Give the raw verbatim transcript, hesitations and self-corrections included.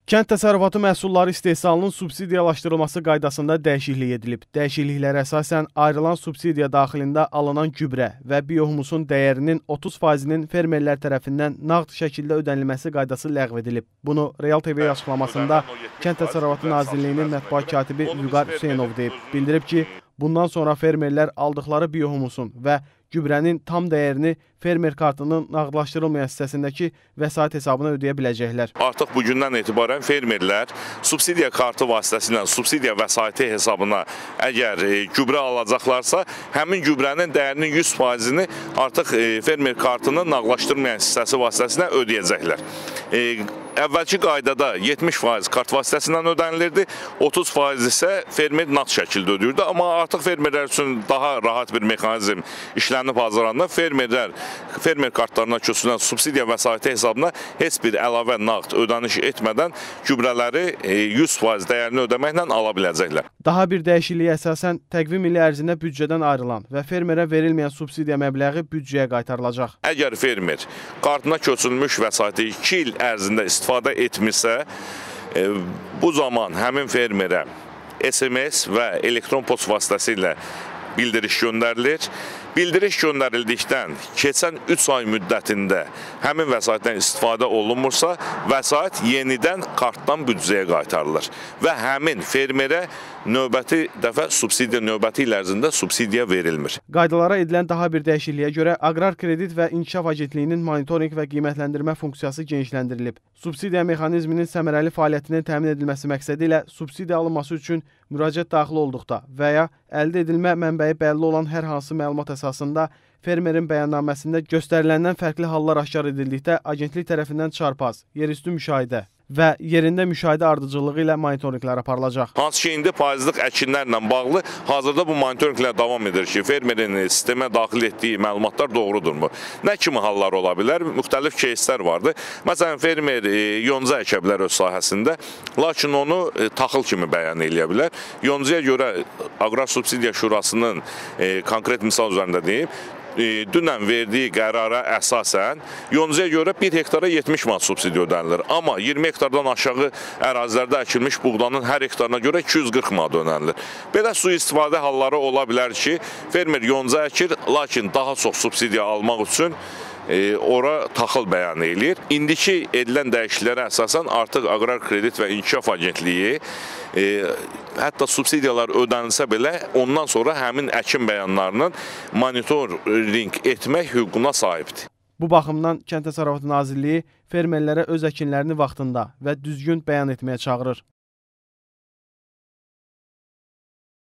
Kənd təsərrüfatı məhsulları istehsalının subsidiyalaşdırılması qaydasında dəyişiklik edilib. Dəyişikliklərə əsasən ayrılan subsidiya daxilində alınan gübrə və biohumusun dəyərinin otuz faizinin fermerlər tərəfindən nağd şəkildə ödənilməsi qaydası ləğv edilib. Bunu Real T V açıqlamasında Kənd Təsərrüfatı Nazirliyinin mətbuat katibi Vüqar Hüseynov deyib. Bildirib ki, bundan sonra fermerlər aldıqları biohumusun və gübrənin tam dəyərini fermer kartının nağdlaşdırılmayan hissəsindəki vəsait hesabına ödəyə biləcəklər. Artıq bugündən etibarən fermerlər subsidiya kartı vasitəsilə subsidiya vəsaiti hesabına əgər e, gübrə alacaqlarsa, həmin gübrənin dəyərinin yüz faizini artıq e, fermer kartının nağdlaşdırılmayan hissəsi vasitəsilə ödəyəcəklər. E, Əvvəlki qaydada yetmiş faiz kart vasitəsindən ödənilirdi, otuz faiz isə fermer nağd şəkildə ödəyirdi. Amma artıq fermerlər üçün daha rahat bir mexanizm işlənib hazırlandı. Fermerlər fermer kartlarına köçürülən subsidiya vəsaiti hesabına heç bir əlavə nağd ödəniş etmədən gübrələri yüz faiz dəyərini ödəməklə ala biləcəklər. Daha bir dəyişikliyə əsasən təqvim ili ərzində büdcədən ayrılan və fermerə verilməyən subsidiya məbləği büdcəyə qaytarılacaq. Əgər fermer kartına köçürülmüş vəsaiti iki il ərzində istifadə etmirsə, e, bu zaman həmin fermerə S M S və elektron post vasitəsilə bildiriş göndərilir. Bildiriş göndərildikdən keçən üç ay müddətində həmin vəsaitdən istifadə olunmursa, vəsait yenidən kartdan büdcəyə qaytarılır və həmin fermerə növbəti dəfə subsidiya növbəti il ərzində subsidiya verilmir. Qaydalara edilən daha bir dəyişikliyə görə Aqrar Kredit və İnkişaf Agentliyinin monitorinq və qiymətləndirmə funksiyası genişləndirilib. Subsidiya mexanizminin səmərəli fəaliyyətinin təmin edilməsi məqsədi ilə subsidiya alınması üçün müraciət daxil olduqda və ya əldə edilmə mənbəyi bəlli olan hər hansı məlumat əsasında fermerin bəyannaməsində göstəriləndən fərqli hallar aşkar edildikdə agentlik tərəfindən çarpaz, yerüstü müşahidə və yerində müşahidə ardıcılığı ilə monitorinqlər aparılacaq. Hansı ki, indi payızlıq əkinlərlə bağlı hazırda bu monitorinqlər davam edir ki, fermerin sistemə daxil etdiyi məlumatlar doğrudurmu? Nə kimi hallar ola bilər? Müxtəlif keyslər vardır. Məsələn, fermer e, yonca əkə bilər öz sahəsində, lakin onu e, taxıl kimi bəyan eləyə bilər. Yoncaya görə Aqrar Subsidiya Şurasının e, konkret misal üzərində deyim, dünən verdiyi qərara əsasən yoncaya görə bir hektara yetmiş manat subsidiya ödənilir. Amma iyirmi hektardan aşağı ərazilərdə əkilmiş buğdanın hər hektarına görə iki yüz qırx manat ödənilir. Belə sui-istifadə halları ola bilər ki, fermer yonca əkir, lakin daha çox subsidiya almaq üçün E, ora taxıl bəyan eləyir. İndiki edilən dəyişikliklərə əsasən artıq Aqrar Kredit və İnkişaf Agentliyi e, hətta subsidiyalar ödənilsə belə ondan sonra həmin əkin bəyanlarının monitorinq etmək hüququna sahibdir. Bu baxımdan Kənd Təsərrüfatı Nazirliyi fermerlərə öz əkinlərini vaxtında və düzgün bəyan etməyə çağırır.